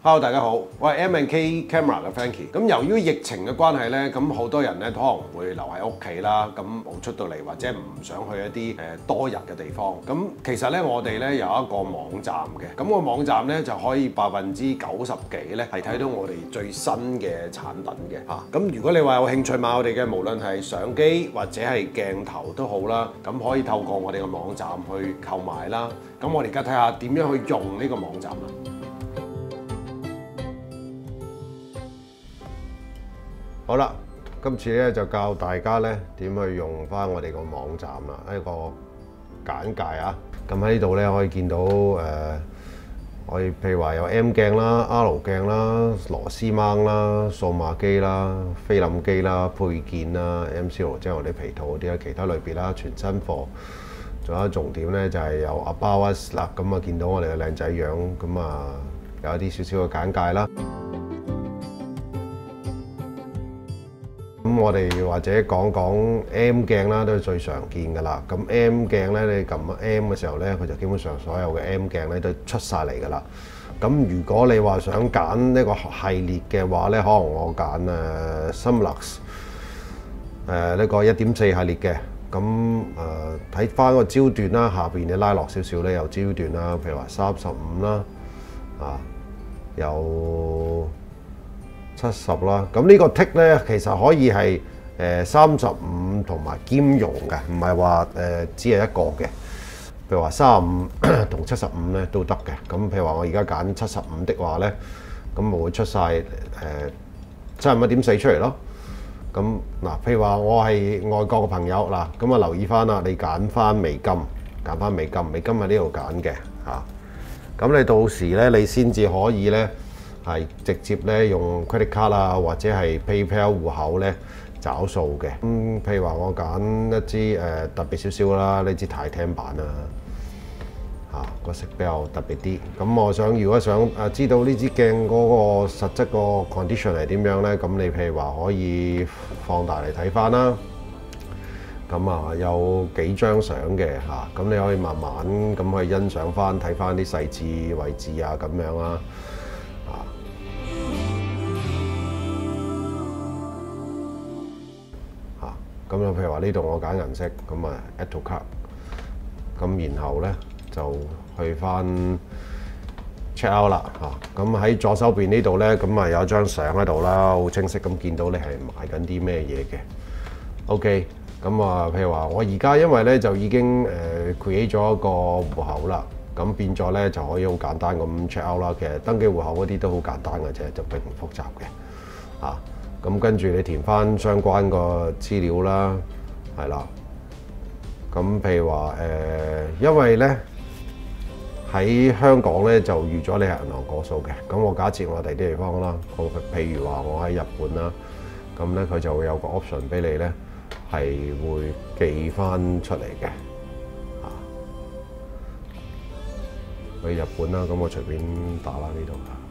Hello， 大家好，我係 M&K Camera 嘅 Frankie。咁由於疫情嘅關係咧，咁好多人咧可能會留喺屋企啦，咁冇出到嚟或者唔想去一啲多人嘅地方。咁其實咧，我哋咧有一個網站嘅，咁個網站咧就可以90%幾咧係睇到我哋最新嘅產品嘅嚇。咁如果你話有興趣買我哋嘅，無論係相機或者係鏡頭都好啦，咁可以透過我哋嘅網站去購買啦。咁我哋而家睇下點樣去用呢個網站啦。好啦，今次咧就教大家咧點去用翻我哋個網站啦，一個簡介啊。咁喺呢度咧可以見到可以譬如話有 M 鏡啦、R 鏡啦、螺絲掹啦、數碼機啦、菲林機啦、配件啦、MCO 即係我哋皮套嗰啲啦，其他類別啦，全新貨。仲有重點咧就係有 About Us啦，咁啊見到我哋嘅靚仔樣，咁啊有一啲少少嘅簡介啦。咁我哋或者講講 M 鏡啦，都係最常見㗎啦。咁 M 鏡咧，你撳 M 嘅時候咧，佢就基本上所有嘅 M 鏡咧都出晒嚟㗎啦。咁如果你話想揀呢個系列嘅話咧，可能我揀Summilux 呢個1.4系列嘅。咁睇翻個焦段啦，下邊你拉落少少咧有焦段啦，譬如話35啦，有70啦，咁呢個 tick 咧其實可以係35同埋兼容嘅，唔係話只係一個嘅。譬如話35同75咧都得嘅。咁譬如話我而家揀75的話咧，咁我會出晒71.4出嚟咯。咁嗱，譬如話我係外國嘅朋友嗱，咁啊留意翻啦，你揀翻美金，美金喺呢度揀嘅嚇。咁你到時咧，你先至可以咧。係直接咧用 credit card 啊，或者係 PayPal 戶口咧找數嘅。咁譬如話我揀一支特別少少啦，呢支太聽版啊，個色比較特別啲。咁如果想知道呢支鏡嗰個實質個 condition 係點樣咧，咁你譬如話可以放大嚟睇翻啦。咁啊有幾張相嘅嚇，咁你可以慢慢咁去欣賞翻，睇翻啲細緻位置啊咁樣啦。咁啊，譬如話呢度我揀顏色，咁啊 Add to Cart，咁然後咧就去翻 Check Out 啦嚇。咁喺左手邊呢度咧，咁啊有一張相喺度啦，好清晰咁見到你係買緊啲咩嘢嘅。OK，咁啊譬如話我而家因為咧就已經create 咗一個戶口啦，咁變咗咧就可以好簡單咁 Check Out 啦。其實登記戶口嗰啲都好簡單嘅啫，就並唔複雜嘅嚇。咁跟住你填翻相關個資料啦，係啦。咁譬如話因為咧喺香港咧就預咗你係銀行過數嘅。咁我假設我第啲地方啦，譬如話我喺日本啦，咁咧佢就會有個 option 俾你咧係會寄翻出嚟嘅。去日本啦，咁我隨便打啦呢度。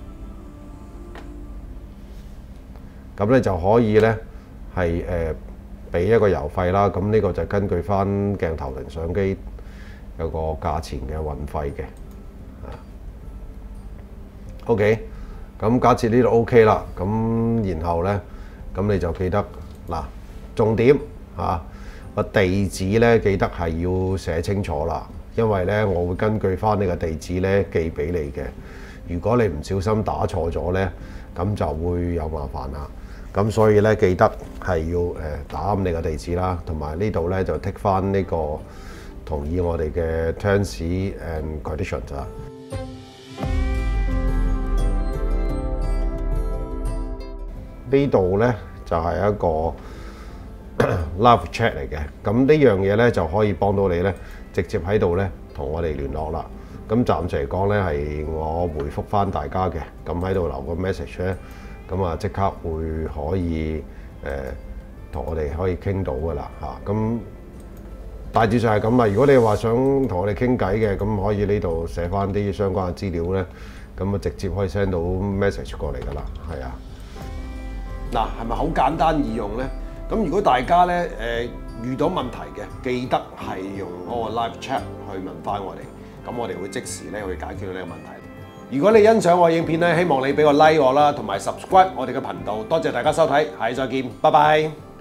咁咧就可以咧係俾一個郵費啦，咁呢個就根據翻鏡頭同相機有個價錢嘅運費嘅。OK， 咁假設呢度 OK 啦，咁然後咧，咁你就記得嗱，重點個地址咧記得係要寫清楚啦，因為咧我會根據翻呢個地址咧寄俾你嘅。如果你唔小心打錯咗咧，咁就會有麻煩啦。咁所以咧記得係要打啱你個地址啦，同埋呢度咧就 tick 翻呢個同意我哋嘅 terms and conditions 啊。呢度咧就係一個 live chat 嚟嘅，咁呢樣嘢咧就可以幫到你咧，直接喺度咧同我哋聯絡啦。咁暫時嚟講咧係我回覆翻大家嘅，咁喺度留個 message 咧。咁啊，即刻會可以同我哋可以傾到噶啦嚇。咁大致上係咁啦。如果你話想同我哋傾偈嘅，咁可以呢度寫翻啲相關嘅資料咧，咁啊直接可以 send 到 message 過嚟噶啦。係啊。嗱，係咪好簡單易用咧？咁如果大家咧遇到問題嘅，記得係用嗰個 live chat 去問翻我哋，咁我哋會即時咧去解決到呢個問題。 如果你欣賞我影片咧，希望你俾個 like 我啦，同埋 subscribe 我哋嘅頻道。多謝大家收睇，下次再見，拜拜。